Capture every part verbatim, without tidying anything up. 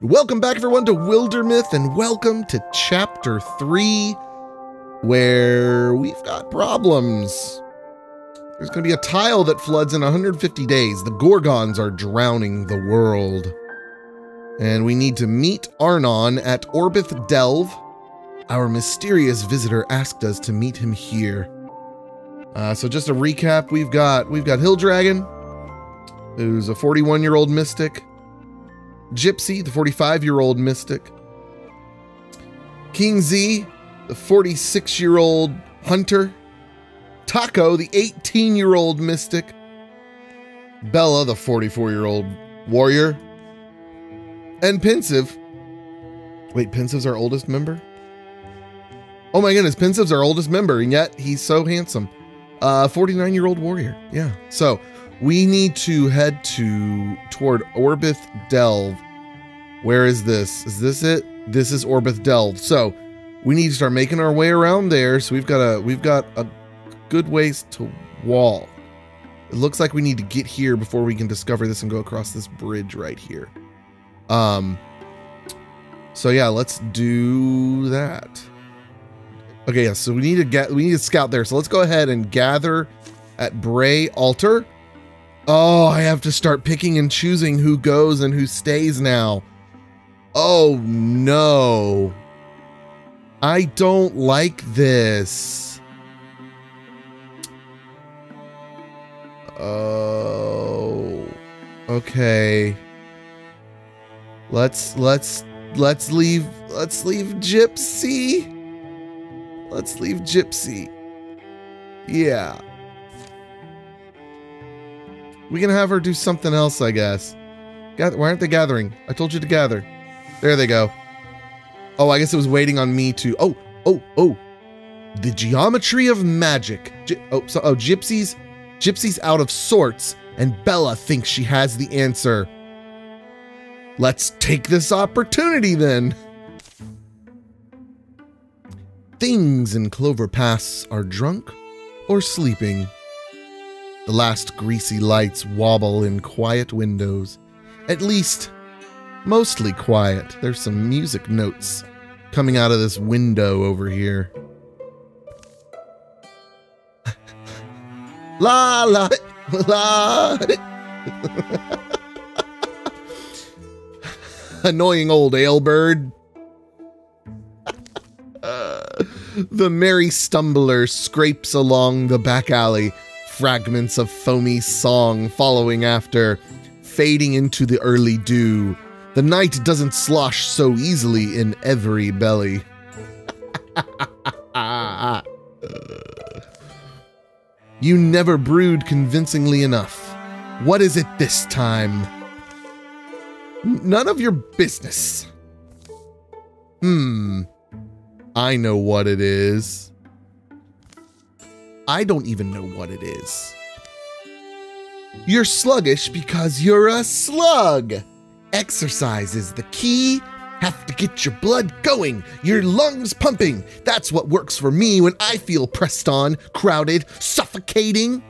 Welcome back, everyone, to Wildermyth, and welcome to Chapter three, where we've got problems. There's going to be a tile that floods in one hundred fifty days. The Gorgons are drowning the world. And we need to meet Arnon at Orbith Delve. Our mysterious visitor asked us to meet him here. Uh, so just a recap, we've got, we've got Hill Dragon, who's a forty-one-year-old mystic. Gypsy, the forty-five-year-old mystic. King Z, the forty-six-year-old hunter. Taco, the eighteen-year-old mystic. Bella, the forty-four-year-old warrior. And Pensive. Wait, Pensive's our oldest member? Oh my goodness, Pensive's our oldest member, and yet he's so handsome. Uh, forty-nine-year-old warrior, yeah. So, we need to head to toward Orbith Delve. Where is this? Is this it? This is Orbith Delve. So we need to start making our way around there. So we've got a we've got a good ways to wall. It looks like we need to get here before we can discover this and go across this bridge right here. Um. So yeah, let's do that. Okay, yeah. So we need to get we need to scout there. So let's go ahead and gather at Bray Altar. Oh, I have to start picking and choosing who goes and who stays now. Oh, no. I don't like this. Oh, okay. Let's, let's, let's leave, let's leave Gypsy. Let's leave Gypsy. Yeah. We can have her do something else, I guess. Gather, why aren't they gathering? I told you to gather. There they go. Oh, I guess it was waiting on me to... Oh, oh, oh. The geometry of magic. G oh, so, oh, Gypsy's, Gypsy's out of sorts, and Bella thinks she has the answer. Let's take this opportunity, then. Things in Clover Pass are drunk or sleeping. The last greasy lights wobble in quiet windows. At least, mostly quiet. There's some music notes coming out of this window over here. La la la. Annoying old Ailbird. uh, the merry stumbler scrapes along the back alley. Fragments of foamy song following after, fading into the early dew. The night doesn't slosh so easily in every belly. You never brewed convincingly enough. What is it this time? None of your business. Hmm. I know what it is. I don't even know what it is. You're sluggish because you're a slug. Exercise is the key. Have to get your blood going, your lungs pumping. That's what works for me when I feel pressed on, crowded, suffocating.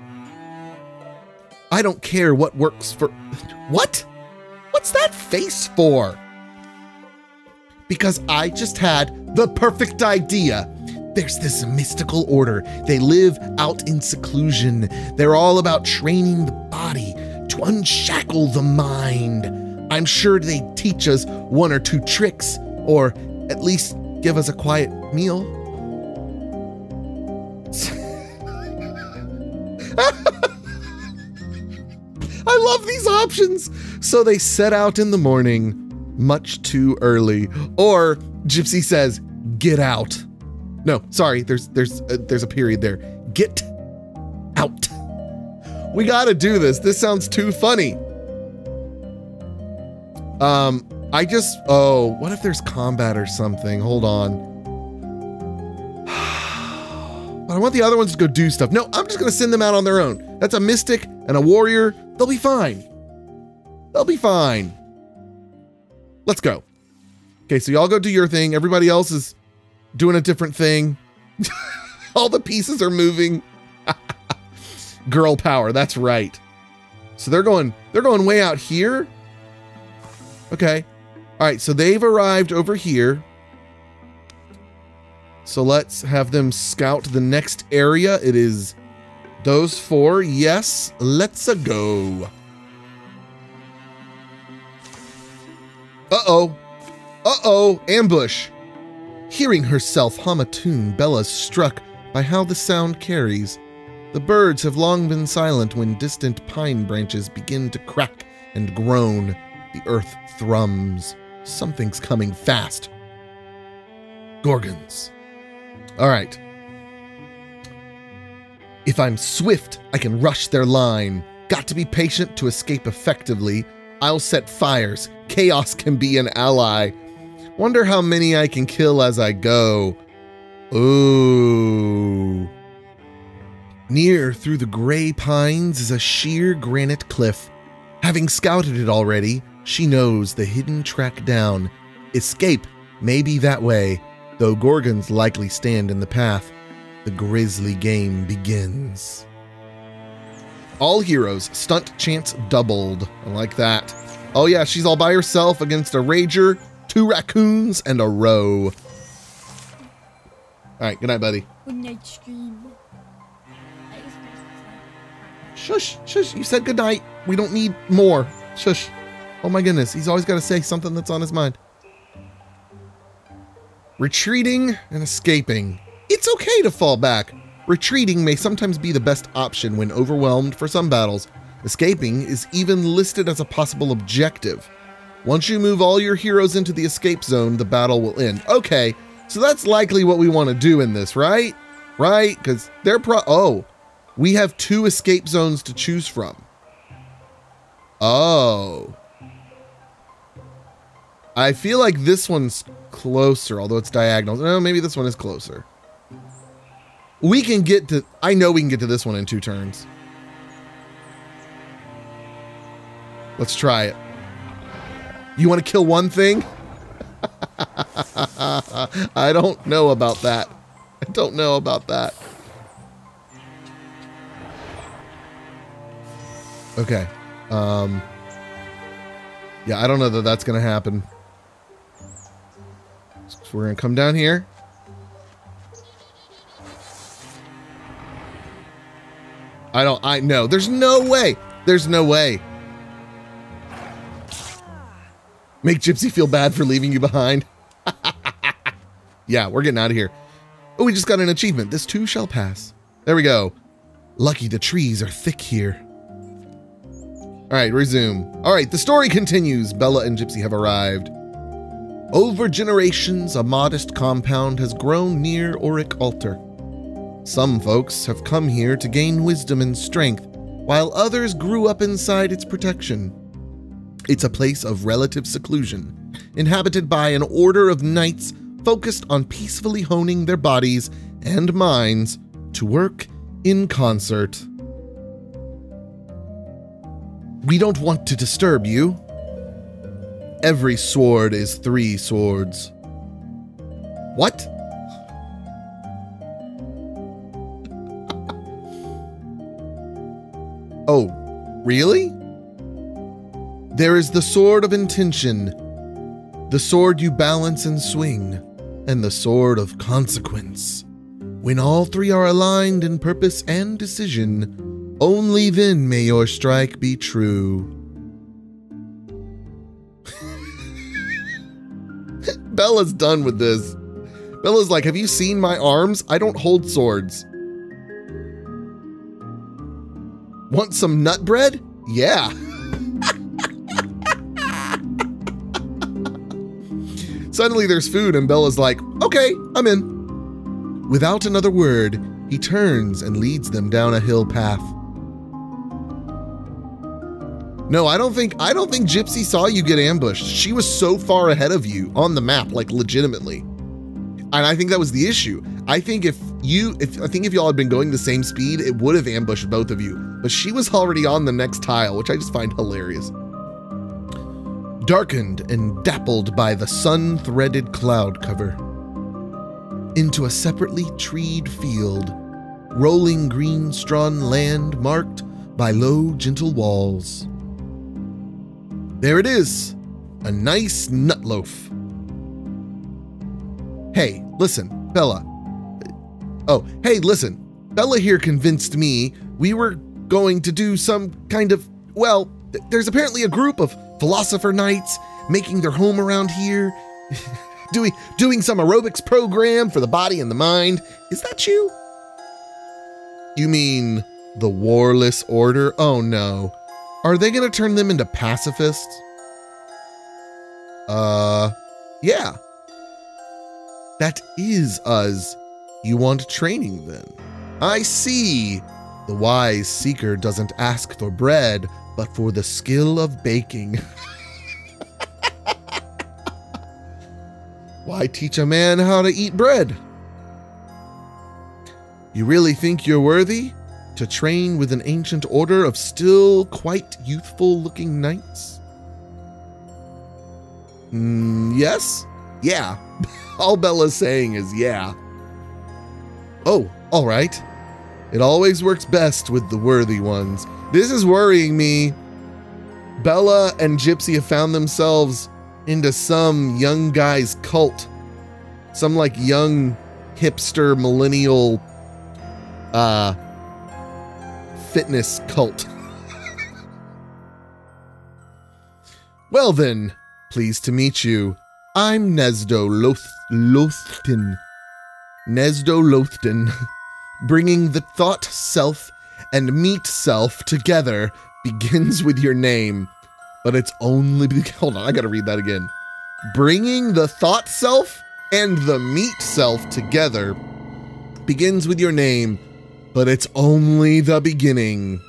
I don't care what works for... What? What's that face for? Because I just had the perfect idea. There's this mystical order. They live out in seclusion. They're all about training the body to unshackle the mind. I'm sure they teach us one or two tricks, or at least give us a quiet meal. I love these options. So they set out in the morning, much too early. Or Gypsy says, get out. No, sorry, there's there's uh, there's a period there. Get out. We gotta do this. This sounds too funny. Um, I just, oh, what if there's combat or something? Hold on. But I want the other ones to go do stuff. No, I'm just gonna send them out on their own. That's a mystic and a warrior. They'll be fine. They'll be fine. Let's go. Okay, so y'all go do your thing. Everybody else is doing a different thing. All the pieces are moving. Girl power, that's right. So they're going, they're going way out here. Okay. All right, so they've arrived over here. So let's have them scout the next area. It is those four. Yes, let's-a go. Uh-oh. Uh-oh, ambush. Hearing herself hum a tune, Bella's struck by how the sound carries. The birds have long been silent when distant pine branches begin to crack and groan. The earth thrums. Something's coming fast. Gorgons. All right. If I'm swift, I can rush their line. Got to be patient to escape effectively. I'll set fires. Chaos can be an ally. Wonder how many I can kill as I go. Ooh. Near through the gray pines is a sheer granite cliff. Having scouted it already, she knows the hidden track down. Escape may be that way, though Gorgons likely stand in the path. The grisly game begins. All heroes, stunt chance doubled. I like that. Oh yeah, she's all by herself against a rager, two raccoons, and a roe. All right, good night, buddy. Good night, stream. Shush, shush, you said good night. We don't need more. Shush. Oh my goodness, he's always got to say something that's on his mind. Retreating and escaping. It's okay to fall back. Retreating may sometimes be the best option when overwhelmed for some battles. Escaping is even listed as a possible objective. Once you move all your heroes into the escape zone, the battle will end. Okay, so that's likely what we want to do in this, right? Right? Because they're pro- oh, we have two escape zones to choose from. Oh. I feel like this one's closer, although it's diagonal. No, maybe this one is closer. We can get to, I know we can get to this one in two turns. Let's try it. You want to kill one thing? I don't know about that. I don't know about that. Okay. Um, yeah, I don't know that that's going to happen. So we're going to come down here. I don't, I know. There's no way. There's no way. Make Gypsy feel bad for leaving you behind. Yeah, we're getting out of here. Oh, we just got an achievement. This too shall pass. There we go. Lucky the trees are thick here. All right, resume. All right, the story continues. Bella and Gypsy have arrived. Over generations, a modest compound has grown near Auric Altar. Some folks have come here to gain wisdom and strength, while others grew up inside its protection. It's a place of relative seclusion, inhabited by an order of knights focused on peacefully honing their bodies and minds to work in concert. We don't want to disturb you. Every sword is three swords. What? Oh, really? There is the sword of intention, the sword you balance and swing, and the sword of consequence. When all three are aligned in purpose and decision, only then may your strike be true. Bella's done with this. Bella's like, have you seen my arms? I don't hold swords. Want some nut bread? Yeah. Suddenly there's food and Bella's like, okay, I'm in. Without another word, he turns and leads them down a hill path. No, I don't think, I don't think Gypsy saw you get ambushed. She was so far ahead of you on the map, like legitimately. And I think that was the issue. I think if you, if I think if y'all had been going the same speed, it would have ambushed both of you. But she was already on the next tile, which I just find hilarious. Darkened and dappled by the sun-threaded cloud cover. Into a separately treed field, rolling green-strewn land marked by low, gentle walls. There it is, a nice nut loaf. Hey, listen, Bella. Oh, hey, listen. Bella here convinced me we were going to do some kind of, well, th- there's apparently a group of philosopher knights making their home around here, doing doing some aerobics program for the body and the mind. Is that you? You mean the Warless Order? Oh no. Are they gonna turn them into pacifists? Uh, yeah. That is us. You want training then? I see. The wise seeker doesn't ask for bread, but for the skill of baking. Why teach a man how to eat bread? You really think you're worthy to train with an ancient order of still quite youthful-looking knights? Mm, yes? Yeah. All Bella's saying is yeah. Oh, all right. It always works best with the worthy ones. This is worrying me. Bella and Gypsy have found themselves into some young guy's cult. Some like young hipster millennial uh, fitness cult. Well then, pleased to meet you. I'm Nesdo Loth Lothton. Nesdo Lothton. Bringing the thought self and meat self together begins with your name, but it's only be- hold on, I gotta read that again. Bringing the thought self and the meat self together begins with your name, but it's only the beginning.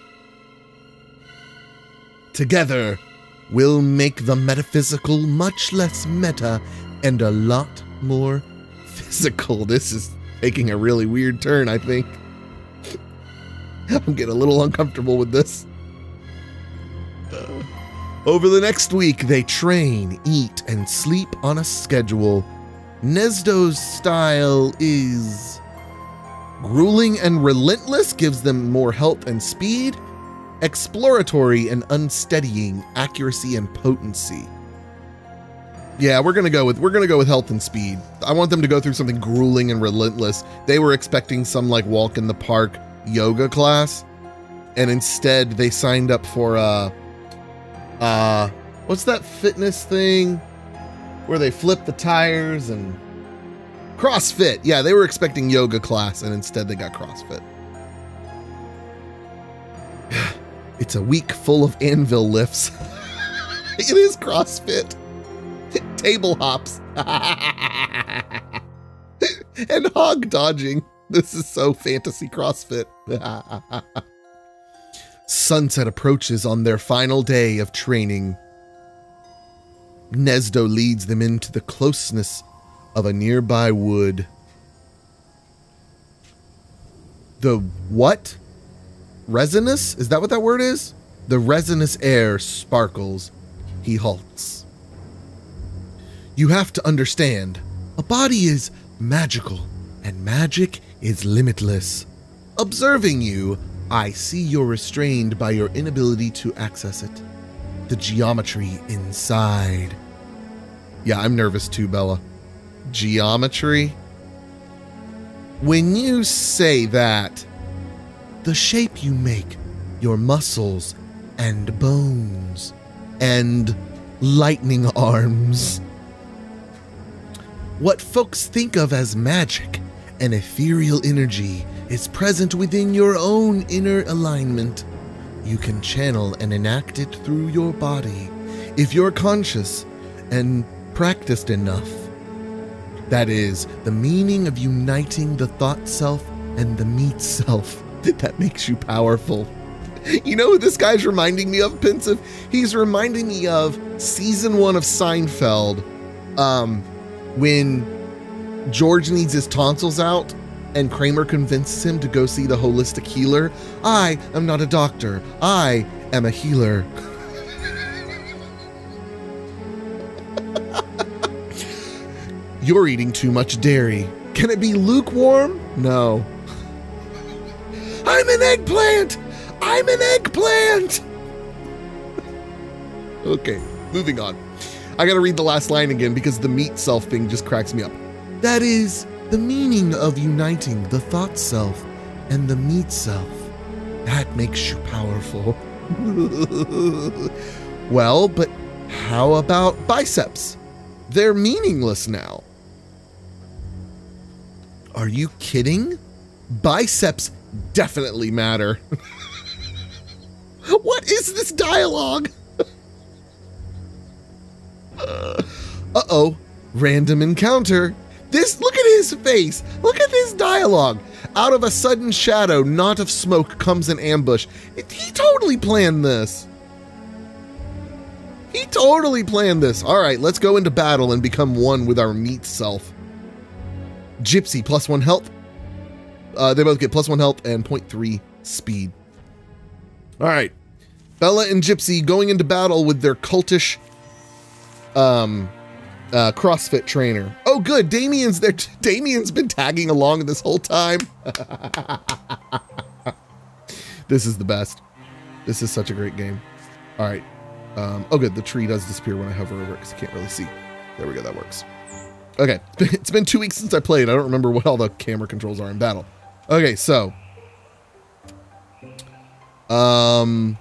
Together, we'll make the metaphysical much less meta and a lot more physical. This is taking a really weird turn, I think. I'm getting a little uncomfortable with this. Uh, over the next week, they train, eat, and sleep on a schedule. Nesdo's style is grueling and relentless, gives them more health and speed. Exploratory and unsteadying, accuracy and potency. Yeah, we're gonna go with we're gonna go with health and speed. I want them to go through something grueling and relentless. They were expecting some like walk in the park yoga class, and instead they signed up for uh uh what's that fitness thing where they flip the tires and CrossFit. Yeah, they were expecting yoga class, and instead they got CrossFit. It's a week full of anvil lifts. It is CrossFit. Table hops. And hog dodging. This is so fantasy CrossFit. Sunset approaches on their final day of training. Nesdo leads them into the closeness of a nearby wood. The what? Resinous? Is that what that word is? The resinous air sparkles. He halts. You have to understand, a body is magical, and magic is limitless. Observing you, I see you're restrained by your inability to access it. The geometry inside. Yeah, I'm nervous too, Bella. Geometry? When you say that, the shape you make, your muscles and bones and lightning arms. What folks think of as magic, an ethereal energy, is present within your own inner alignment. You can channel and enact it through your body if you're conscious and practiced enough. That is the meaning of uniting the thought self and the meat self. That makes you powerful. You know who this guy's reminding me of, Pensive? He's reminding me of season one of Seinfeld, um, when George needs his tonsils out and Kramer convinces him to go see the holistic healer. I am not a doctor. I am a healer. You're eating too much dairy. Can it be lukewarm? No. I'm an eggplant! I'm an eggplant! Okay, moving on. I gotta read the last line again because the meat self thing just cracks me up. That is the meaning of uniting the thought self and the meat self. That makes you powerful. Well, but how about biceps? They're meaningless now. Are you kidding? Biceps definitely matter. What is this dialogue? uh, uh-oh, random encounter. This, look at his face. Look at this dialogue. Out of a sudden shadow, knot of smoke comes an ambush. It, he totally planned this. He totally planned this. All right, let's go into battle and become one with our meat self. Gypsy, plus one health. Uh, they both get plus one health and zero point three speed. All right. Bella and Gypsy going into battle with their cultish um, uh, CrossFit trainer. Oh, good. Damien's there. Damien's been tagging along this whole time. This is the best. This is such a great game. All right. Um, oh, good. The tree does disappear when I hover over it because I can't really see. There we go. That works. Okay. It's been two weeks since I played. I don't remember what all the camera controls are in battle. Okay, so. Um.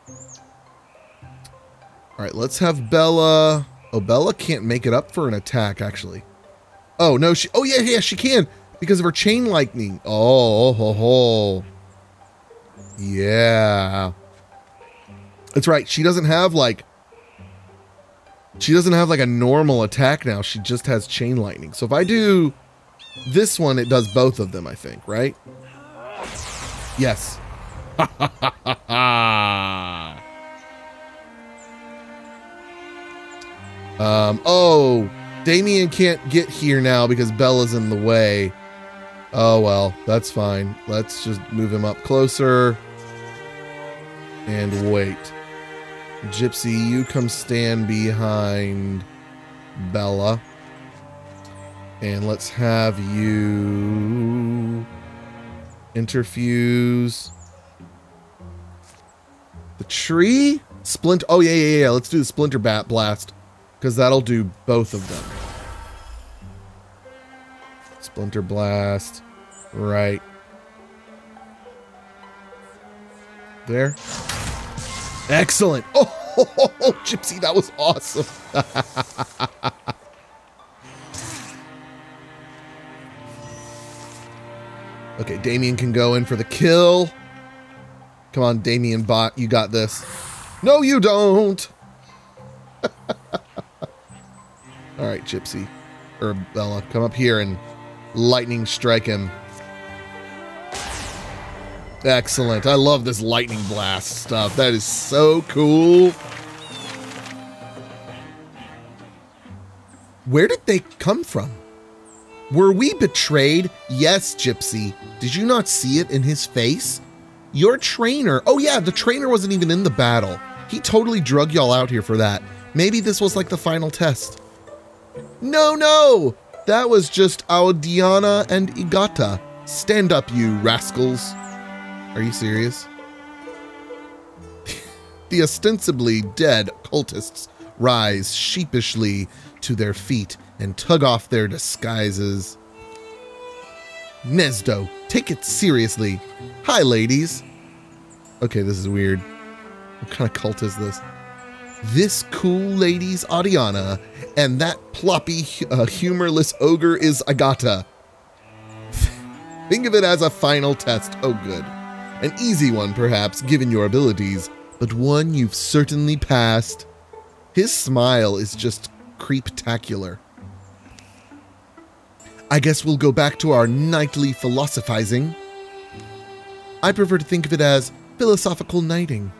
All right, let's have Bella. Oh, Bella can't make it up for an attack, actually. Oh, no. She. Oh, yeah, yeah, she can because of her chain lightning. Oh, ho, ho. Yeah. That's right. She doesn't have like. She doesn't have like a normal attack now. She just has chain lightning. So if I do this one, it does both of them, I think, right? Yes. um, oh, Damien can't get here now because Bella's in the way. Oh, well, that's fine. Let's just move him up closer and wait. Gypsy, you come stand behind Bella. And let's have you interfuse the tree? Splint. Oh, yeah, yeah, yeah. Let's do the splinter bat blast because that'll do both of them. Splinter blast. Right. There. Excellent. Oh, oh, oh, oh, Gypsy, that was awesome. Okay, Damien can go in for the kill. Come on, Damien bot, you got this. No, you don't. All right, Gypsy, or Bella, come up here and lightning strike him. Excellent. I love this lightning blast stuff. That is so cool. Where did they come from? Were we betrayed? Yes, Gypsy. Did you not see it in his face? Your trainer. Oh yeah, the trainer wasn't even in the battle. He totally drug y'all out here for that. Maybe this was like the final test. No, no. That was just our Diana and Igata. Stand up, you rascals. Are you serious? The ostensibly dead cultists rise sheepishly to their feet and tug off their disguises. Nesdo, take it seriously. Hi, ladies. Okay, this is weird. What kind of cult is this? This cool lady's Adiana, and that ploppy, uh, humorless ogre is Agata. Think of it as a final test. Oh, good. An easy one, perhaps, given your abilities, but one you've certainly passed. His smile is just creeptacular. I guess we'll go back to our nightly philosophizing. I prefer to think of it as philosophical knighting.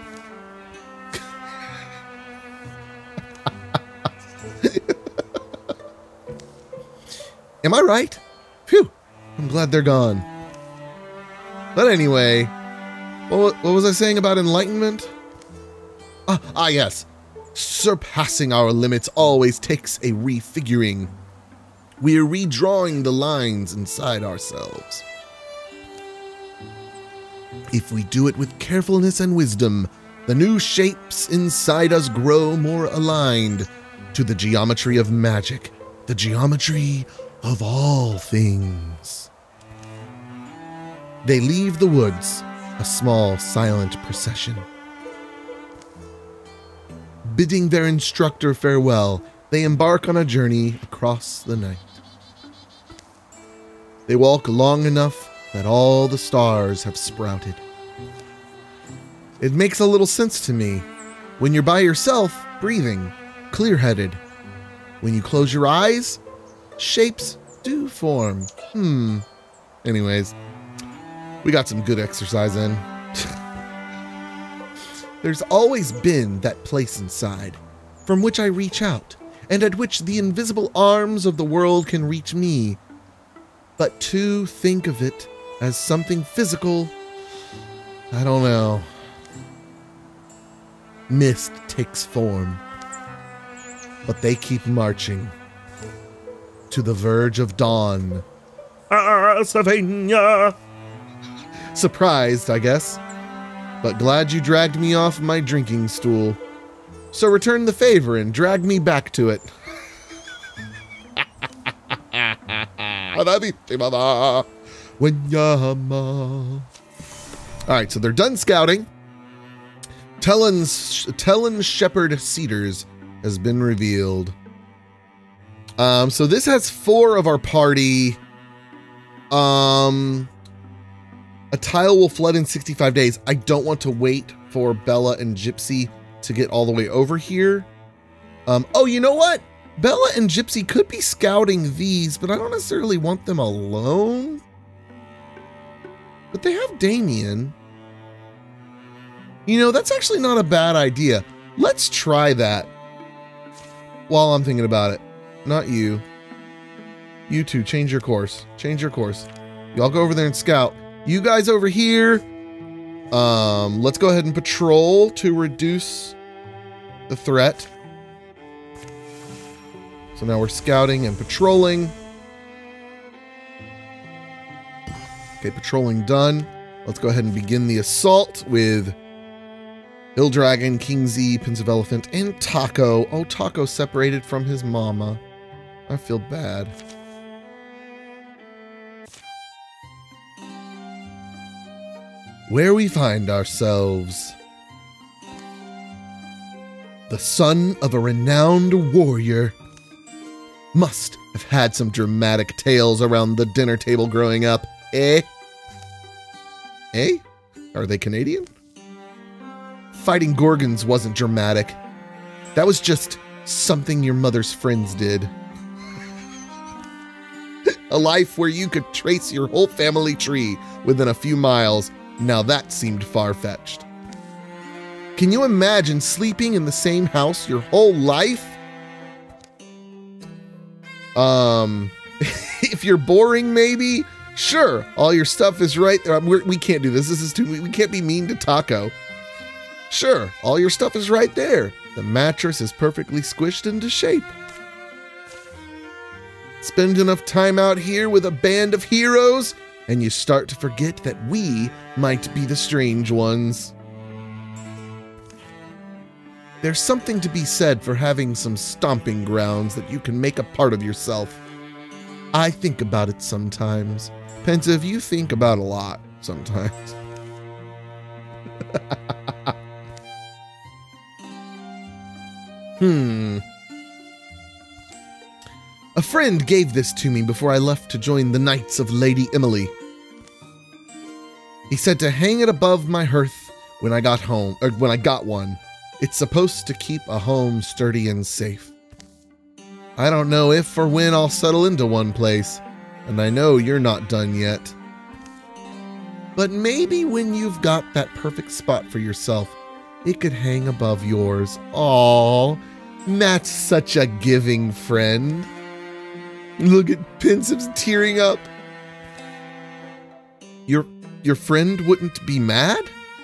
Am I right? Phew, I'm glad they're gone. But anyway, what, what was I saying about enlightenment? Ah, ah, yes. Surpassing our limits always takes a refiguring. We're redrawing the lines inside ourselves. If we do it with carefulness and wisdom, the new shapes inside us grow more aligned. to the geometry of magic, the geometry of all things. They leave the woods, a small, silent procession. Bidding their instructor farewell, they embark on a journey across the night. They walk long enough that all the stars have sprouted. It makes a little sense to me. When you're by yourself, breathing, clear-headed. When you close your eyes, shapes do form. Hmm. Anyways, we got some good exercise in. There's always been that place inside, from which I reach out, and at which the invisible arms of the world can reach me. But to think of it as something physical, I don't know. Mist takes form, but they keep marching to the verge of dawn. Ah, Savannah! Surprised, I guess, but glad you dragged me off my drinking stool. So return the favor and drag me back to it. Alright, so they're done scouting. Tellen's, Tellen Shepherd Cedars has been revealed. Um, so this has four of our party. Um, a tile will flood in sixty-five days. I don't want to wait for Bella and Gypsy to get all the way over here. Um, oh, you know what? Bella and Gypsy could be scouting these, but I don't necessarily want them alone. But they have Damien. You know, that's actually not a bad idea. Let's try that while I'm thinking about it. Not you. You two, change your course. Change your course. Y'all go over there and scout. You guys over here. Um, let's go ahead and patrol to reduce the threat. So now we're scouting and patrolling. Okay, patrolling done. Let's go ahead and begin the assault with Hill Dragon, King Z, Pensive Elephant, and Taco. Oh, Taco separated from his mama. I feel bad. Where we find ourselves. The son of a renowned warrior. Must have had some dramatic tales around the dinner table growing up, eh? Eh? Are they Canadian? Fighting Gorgons wasn't dramatic. That was just something your mother's friends did. A life where you could trace your whole family tree within a few miles. Now that seemed far-fetched. Can you imagine sleeping in the same house your whole life? Um, if you're boring, maybe? Sure, all your stuff is right there. We're, we can't do this. This is too, we can't be mean to Taco. Sure, all your stuff is right there. The mattress is perfectly squished into shape. Spend enough time out here with a band of heroes, and you start to forget that we might be the strange ones. There's something to be said for having some stomping grounds that you can make a part of yourself. I think about it sometimes. Pensive, you think about a lot sometimes. Hmm. A friend gave this to me before I left to join the Knights of Lady Emily. He said to hang it above my hearth when I got home, or when I got one. It's supposed to keep a home sturdy and safe. I don't know if or when I'll settle into one place, and I know you're not done yet. But maybe when you've got that perfect spot for yourself, it could hang above yours. Aww, Matt's such a giving friend. Look at Pensive's tearing up. Your, your friend wouldn't be mad?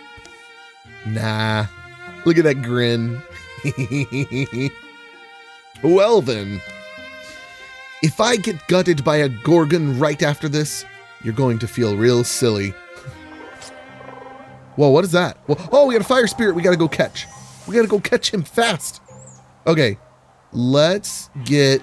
Nah. Look at that grin. Well then, if I get gutted by a Gorgon right after this, you're going to feel real silly. Whoa, what is that? Whoa, oh, we got a fire spirit we gotta go catch. We gotta go catch him fast. Okay, let's get...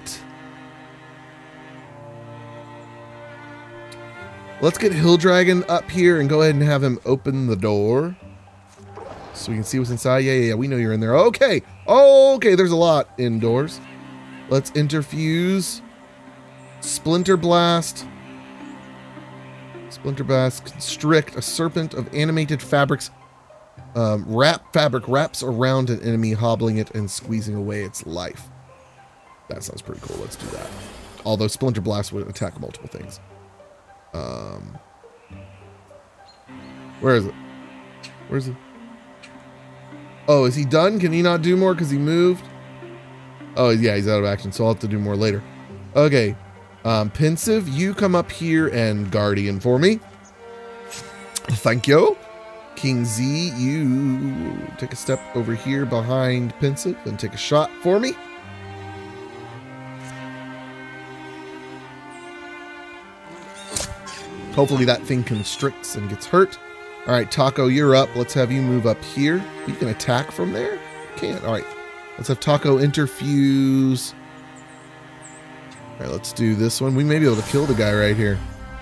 Let's get Hill Dragon up here and go ahead and have him open the door. So we can see what's inside. Yeah, yeah, yeah, we know you're in there. Okay. Okay, there's a lot indoors. Let's interfuse. Splinter Blast. Splinter Blast. Constrict. A serpent of animated fabrics. Um, wrap fabric wraps around an enemy, hobbling it and squeezing away its life. That sounds pretty cool. Let's do that. Although Splinter Blast would attack multiple things. Um, where is it? Where's it? Oh, is he done? Can he not do more because he moved? Oh, yeah, he's out of action, so I'll have to do more later. Okay. Um, Pensive, you come up here and Guardian for me. Thank you. King Z, you take a step over here behind Pensive and take a shot for me. Hopefully that thing constricts and gets hurt. All right, Taco, you're up. Let's have you move up here. You can attack from there? You can't. All right. Let's have Taco interfuse. All right, let's do this one. We may be able to kill the guy right here.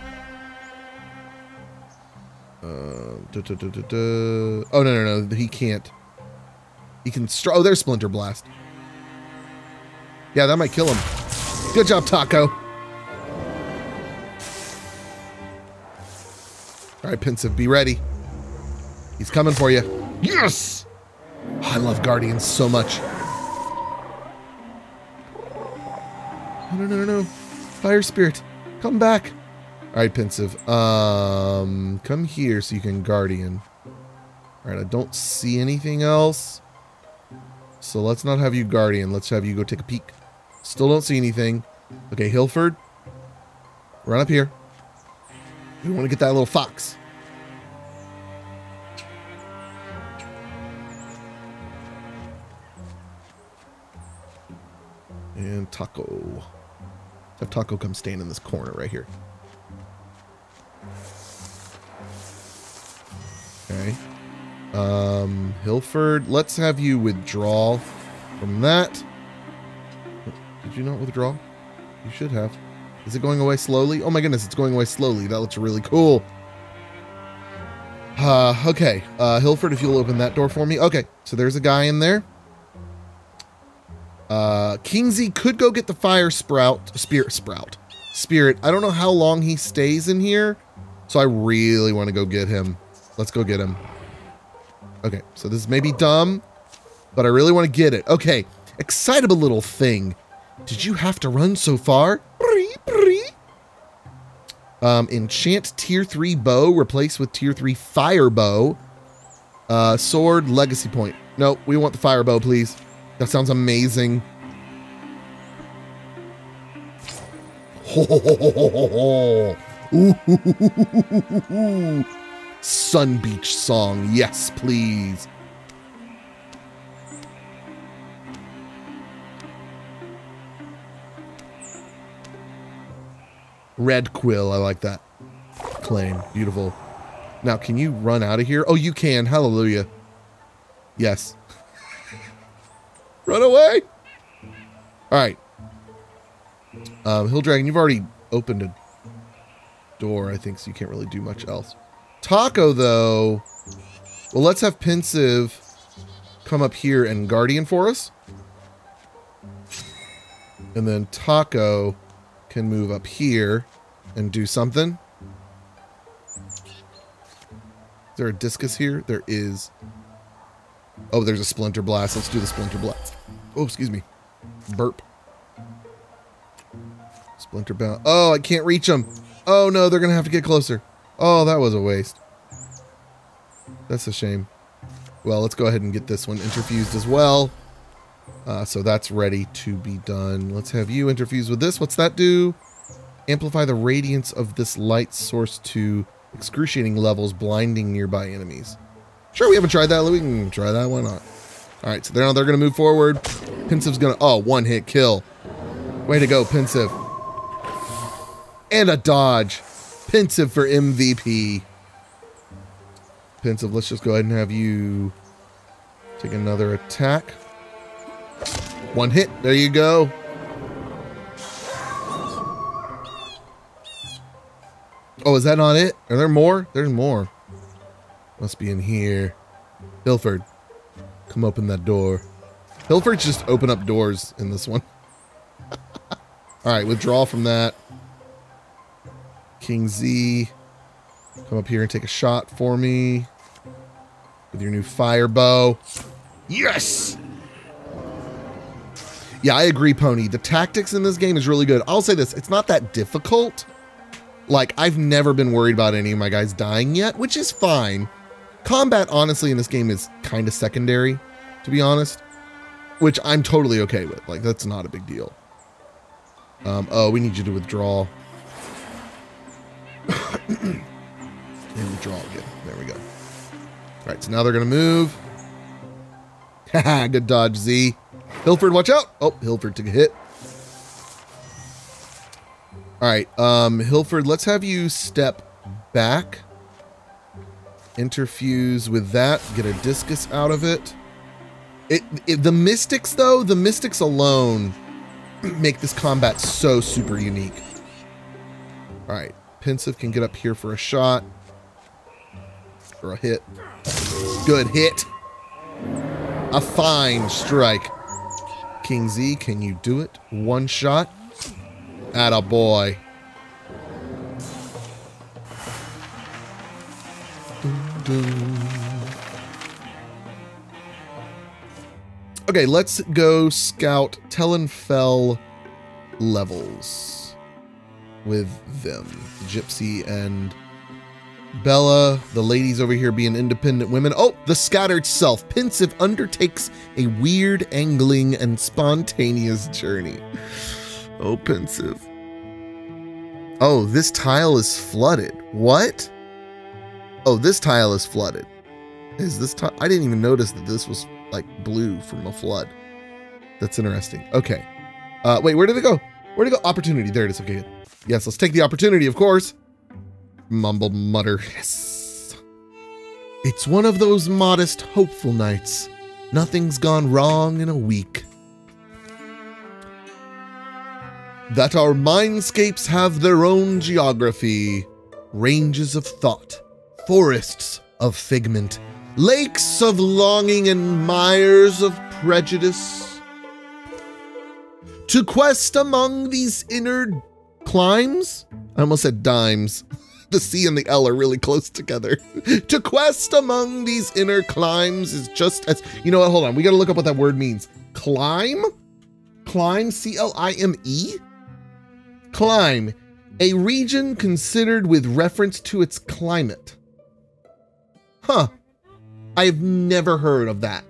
Uh, da, da, da, da, da. Oh, no, no, no. He can't. He can... Str oh, there's Splinter Blast. Yeah, that might kill him. Good job, Taco. All right, Pensive, be ready. He's coming for you. Yes! Oh, I love Guardians so much. No, no, no, no, no. Fire Spirit, come back. All right, Pensive. Um, come here so you can Guardian. All right, I don't see anything else. So let's not have you Guardian. Let's have you go take a peek. Still don't see anything. Okay, Hilford. Run up here. We want to get that little fox. And Taco. Have Taco come stand in this corner right here. Okay. Um, Hilford, let's have you withdraw from that. Did you not withdraw? You should have. Is it going away slowly? Oh my goodness, it's going away slowly. That looks really cool. Uh, okay. Uh, Hilford, if you'll open that door for me. Okay, so there's a guy in there. Uh, Kingsy could go get the fire sprout, spirit sprout, spirit. I don't know how long he stays in here, so I really want to go get him. Let's go get him. Okay, so this may be dumb, but I really want to get it. Okay, excitable little thing. Did you have to run so far? Um, enchant tier three bow, replace with tier three fire bow. Uh, sword, legacy point. No, we want the fire bow, please. That sounds amazing. Ho, ho, ho, ho, ho, ho. Ooh, hoo, hoo, hoo, hoo, hoo. Sun Beach song, yes, please. Red quill, I like that. Claim, beautiful. Now, can you run out of here? Oh, you can, hallelujah. Yes. Run away! Alright. Um, Hill Dragon, you've already opened a door, I think, so you can't really do much else. Taco, though... Well, let's have Pensive come up here and Guardian for us. And then Taco can move up here and do something. Is there a discus here? There is. Oh, there's a Splinter Blast. Let's do the Splinter Blast. Oh, excuse me. Burp. Splinter Blast. Oh, I can't reach them. Oh, no, they're going to have to get closer. Oh, that was a waste. That's a shame. Well, let's go ahead and get this one interfused as well. Uh, so that's ready to be done. Let's have you interfuse with this. What's that do? Amplify the radiance of this light source to excruciating levels, blinding nearby enemies. Sure, we haven't tried that. We can try that. Why not? All right, so now they're going to move forward. Pensive's going to... Oh, one hit kill. Way to go, Pensive. And a dodge. Pensive for M V P. Pensive, let's just go ahead and have you take another attack. One hit. There you go. Oh, is that not it? Are there more? There's more. Must be in here. Hilford, come open that door. Hilford's just open up doors in this one. All right, withdraw from that. King Z, come up here and take a shot for me with your new fire bow. Yes! Yeah, I agree, Pony. The tactics in this game is really good. I'll say this, it's not that difficult. Like, I've never been worried about any of my guys dying yet, which is fine. Combat, honestly, in this game is kind of secondary, to be honest, which I'm totally okay with. Like, that's not a big deal. Um, oh, we need you to withdraw. And withdraw again. There we go. All right, so now they're going to move. Haha, good dodge, Z. Hilford, watch out. Oh, Hilford took a hit. All right, um, Hilford, let's have you step back. Interfuse with that. Get a discus out of it. It, it the mystics, though, the mystics alone make this combat so super unique. All right, pensive can get up here for a shot. Or a hit. Good hit. A fine strike. King Z, can you do it? One shot. Atta boy. Okay, let's go scout Tellenfell levels with them. Gypsy and Bella, the ladies over here being independent women. Oh, the scattered self. Pensive undertakes a weird, angling, and spontaneous journey. Oh, pensive. Oh, this tile is flooded. What? Oh, this tile is flooded. Is this tile? I didn't even notice that this was like blue from a flood. That's interesting. Okay. Uh, wait, where did it go? Where did it go? Opportunity. There it is. Okay, good. Yes, let's take the opportunity, of course. Mumble, mutter. Yes. It's one of those modest, hopeful nights. Nothing's gone wrong in a week. That our mindscapes have their own geography, ranges of thought, forests of figment, lakes of longing and mires of prejudice. To quest among these inner climes, I almost said dimes. The C and the L are really close together. To quest among these inner climes is just as, you know what, hold on, we gotta look up what that word means. Climb? Climb, C L I M E? Climb, a region considered with reference to its climate. Huh. I've never heard of that.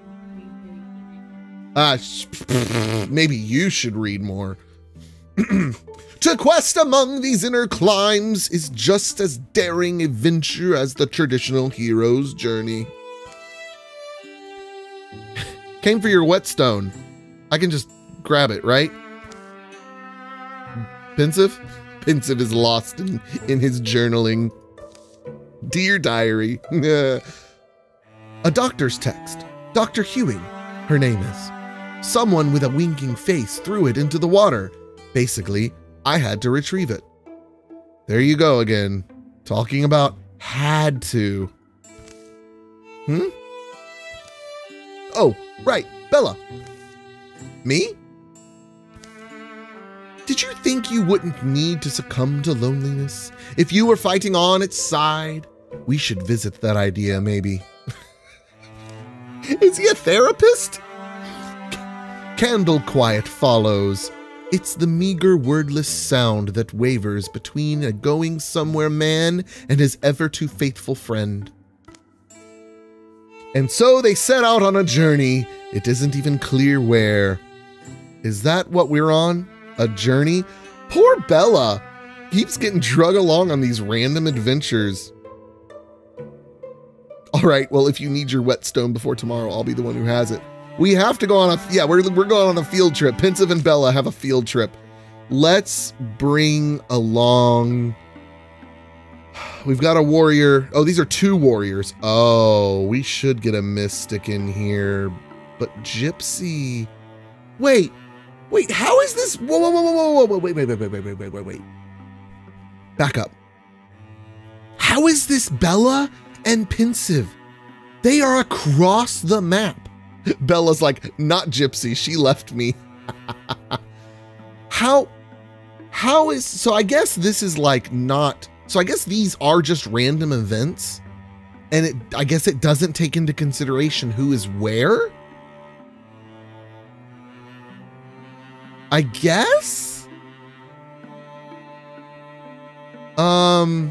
Uh, maybe you should read more. To quest among these inner climes is just as daring a venture as the traditional hero's journey. Came for your whetstone. I can just grab it, right? Pensive? Pensive is lost in, in his journaling. Dear diary. A doctor's text. Doctor Hewing, her name is. Someone with a winking face threw it into the water. Basically, I had to retrieve it. There you go again. Talking about had to. Hmm? Oh, right. Bella. Me? Did you think you wouldn't need to succumb to loneliness if you were fighting on its side? We should visit that idea, maybe. Is he a therapist? Candle quiet follows. It's the meager wordless sound that wavers between a going somewhere man and his ever too faithful friend. And so they set out on a journey. It isn't even clear where. Is that what we're on? A journey? Poor Bella keeps getting drug along on these random adventures. All right, well, if you need your whetstone before tomorrow, I'll be the one who has it. We have to go on a, yeah, we're, we're going on a field trip. Pensive and Bella have a field trip. Let's bring along, we've got a warrior. Oh, these are two warriors. Oh, we should get a mystic in here, but Gypsy, Wait, wait, how is this? Whoa, whoa, whoa, whoa, whoa, whoa, wait, wait, wait, wait, wait, wait, wait, wait, wait. Back up. How is this Bella and Pensive? They are across the map. Bella's like, not Gypsy, she left me. How, how is, so I guess this is like not, so I guess these are just random events. And it, I guess it doesn't take into consideration who is where? I guess? Um...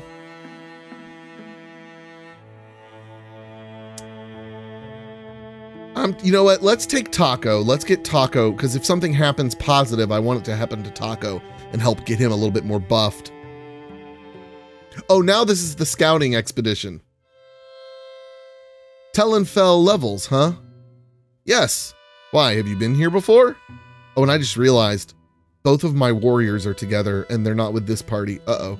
Um, you know what? Let's take Taco. Let's get Taco, because if something happens positive, I want it to happen to Taco and help get him a little bit more buffed. Oh, now this is the scouting expedition. Tellenfell levels, huh? Yes. Why, have you been here before? Oh, and I just realized both of my warriors are together and they're not with this party. Uh-oh.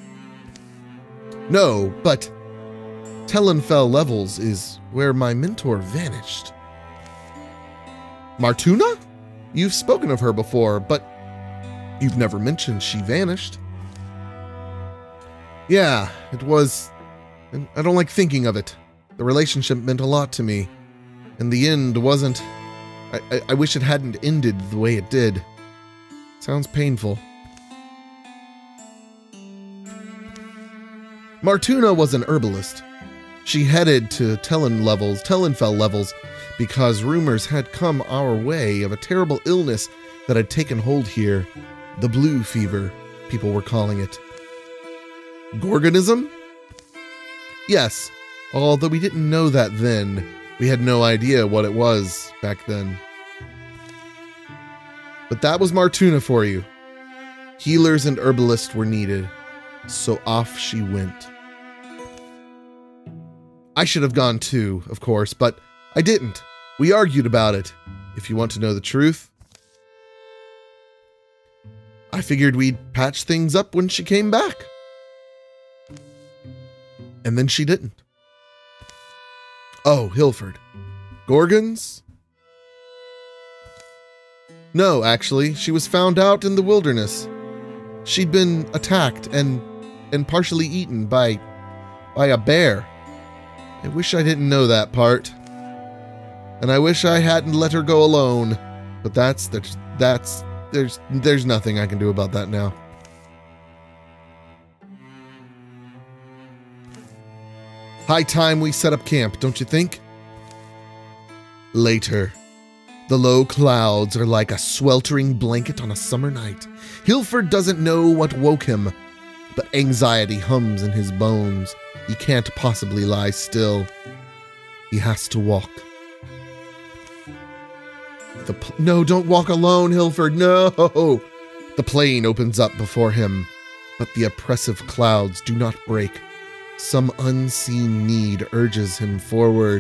No, but Tellenfell levels is where my mentor vanished. Martuna? You've spoken of her before, but you've never mentioned she vanished. Yeah, it was, and I don't like thinking of it. The relationship meant a lot to me, and the end wasn't, I, I, I wish it hadn't ended the way it did. Sounds painful. Martuna was an herbalist. She headed to Tellen levels, Tellenfell levels, because rumors had come our way of a terrible illness that had taken hold here. The blue fever, people were calling it. Gorgonism? Yes, although we didn't know that then. We had no idea what it was back then. But that was Martuna for you. Healers and herbalists were needed, so off she went. I should have gone too, of course, but I didn't. We argued about it, if you want to know the truth. I figured we'd patch things up when she came back. And then she didn't. Oh, Hilford. Gorgons? No, actually, she was found out in the wilderness. She'd been attacked and and partially eaten by by a bear. I wish I didn't know that part. And I wish I hadn't let her go alone. But that's that's that's there's there's nothing I can do about that now. High time we set up camp, don't you think? Later. The low clouds are like a sweltering blanket on a summer night. Hilford doesn't know what woke him, but anxiety hums in his bones. He can't possibly lie still. He has to walk. The pl- no, don't walk alone, Hilford, no! The plain opens up before him, but the oppressive clouds do not break. Some unseen need urges him forward.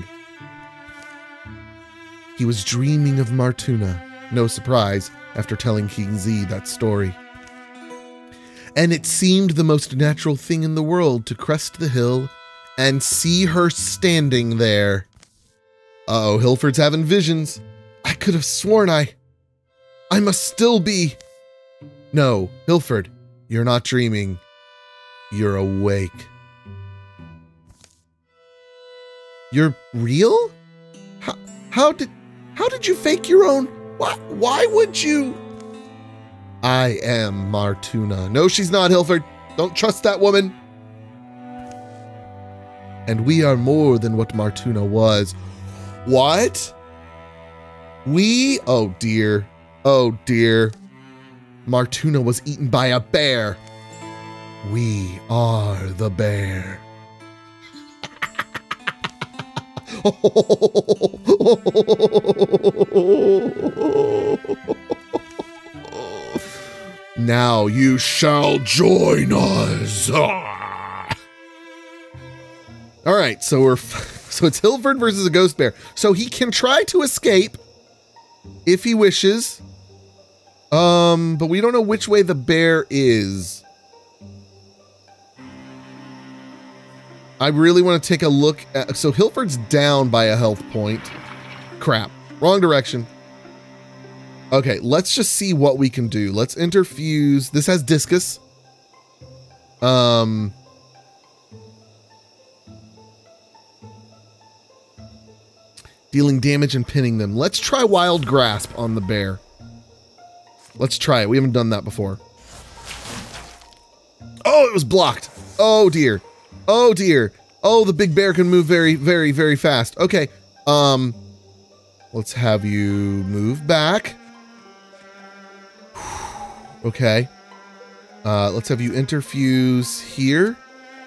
He was dreaming of Martuna, no surprise, after telling King Z that story. And it seemed the most natural thing in the world to crest the hill and see her standing there. Uh-oh, Hilford's having visions. I could have sworn I... I must still be... No, Hilford, you're not dreaming. You're awake. You're real? How, how did... How did you fake your own? Why, why would you? I am Martuna. No, she's not, Hilford. Don't trust that woman. And we are more than what Martuna was. What? We? Oh, dear. Oh, dear. Martuna was eaten by a bear. We are the bear. Now you shall join us. All right, so we're so it's Hilford versus a ghost bear. So he can try to escape if he wishes. Um, but we don't know which way the bear is. I really want to take a look at, so Hilford's down by a health point. Crap, wrong direction. Okay, let's just see what we can do. Let's interfuse. This has discus. Um... Dealing damage and pinning them. Let's try Wild Grasp on the bear. Let's try it. We haven't done that before. Oh, it was blocked. Oh, dear. Oh, dear. Oh, the big bear can move very, very, very fast. Okay. Um, let's have you move back. Okay. Uh, let's have you interfuse here.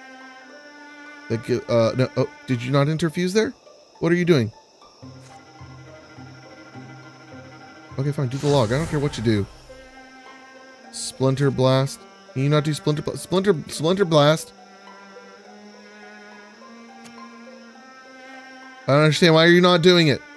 Uh, no, oh, did you not interfuse there? What are you doing? Okay, fine. Do the log. I don't care what you do. Splinter blast. Can you not do splinter blast? Splinter, splinter blast. I don't understand. Why are you not doing it?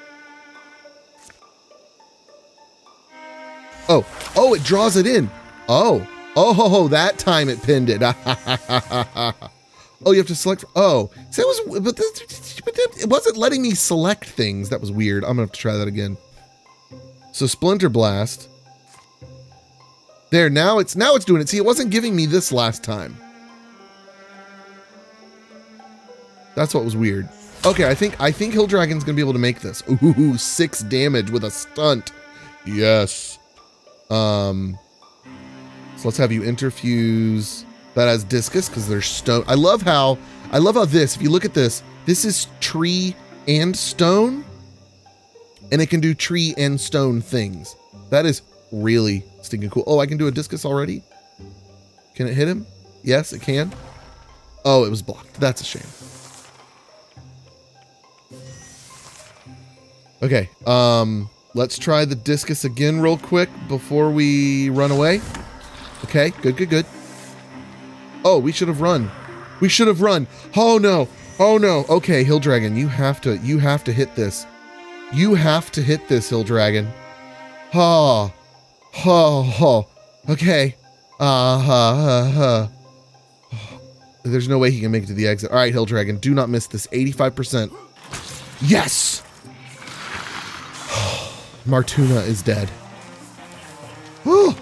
Oh, oh, it draws it in. Oh, oh, that time it pinned it. Oh, you have to select. Oh, so it was, but, this, but it wasn't letting me select things. That was weird. I'm gonna have to try that again. So splinter blast. There, now it's now it's doing it. See, it wasn't giving me this last time. That's what was weird. Okay, I think I think Hill Dragon's gonna be able to make this. Ooh, six damage with a stunt. Yes. Um. So let's have you interfuse. That has discus because there's stone. I love how I love how this. If you look at this, this is tree and stone, and it can do tree and stone things. That is really stinking cool. Oh, I can do a discus already. Can it hit him? Yes, it can. Oh, it was blocked. That's a shame. Okay, um, let's try the discus again real quick before we run away. Okay, good, good, good. Oh, we should have run. We should have run. Oh no. Oh no. Okay, Hill Dragon, you have to, you have to hit this. You have to hit this, Hill Dragon. Oh. Oh. Oh. Okay. Uh, uh, uh, uh. There's no way he can make it to the exit. All right, Hill Dragon, do not miss this. eighty-five percent. Yes! Martuna is dead. Oh.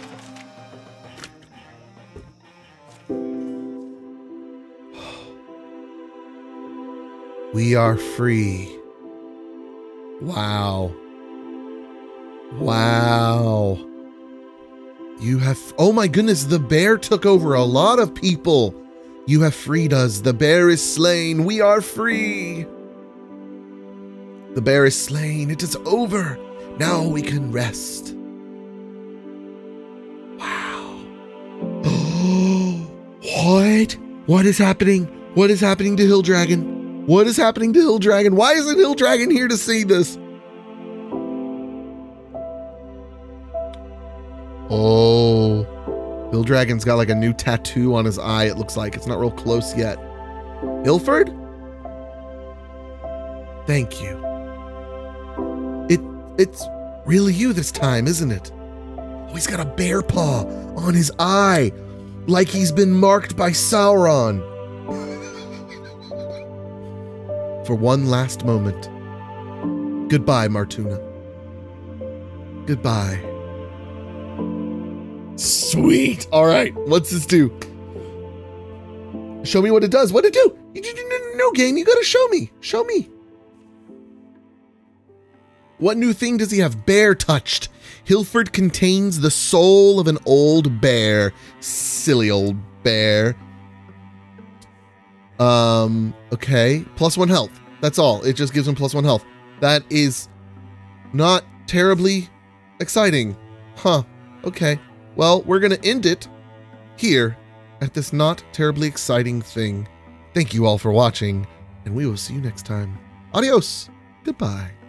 We are free. Wow. Wow. You have, oh my goodness, the bear took over a lot of people. You have freed us. The bear is slain. We are free. The bear is slain. It is over. Now we can rest. Wow. What? What is happening? What is happening to Hill Dragon? What is happening to Hill Dragon? Why isn't Hill Dragon here to see this? Oh, Hill Dragon's got like a new tattoo on his eye. It looks like it's not real close yet. Ilford? Thank you. It, it's really you this time, isn't it? Oh, he's got a bear paw on his eye, like he's been marked by Sauron. For one last moment. Goodbye, Martuna. Goodbye. Sweet. All right. What's this do? Show me what it does. What'd it do? You, you, no game. You gotta show me. Show me. What new thing does he have? Bear touched. Hilford contains the soul of an old bear. Silly old bear. Um, okay. Plus one health. That's all. It just gives him plus one health. That is not terribly exciting. Huh. Okay. Well, we're going to end it here at this not terribly exciting thing. Thank you all for watching, and we will see you next time. Adios. Goodbye.